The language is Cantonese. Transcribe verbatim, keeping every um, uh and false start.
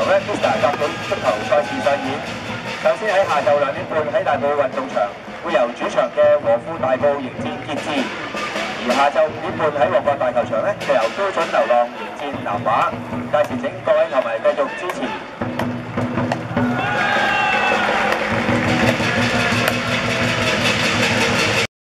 咧 Mister 甲組足球賽事上演。首先喺下晝兩點半喺大埔運動場會由主場嘅和富大埔迎戰傑志，而下晝五點半喺旺角大球場咧就由標準流浪迎戰南華。屆時請各位球迷繼續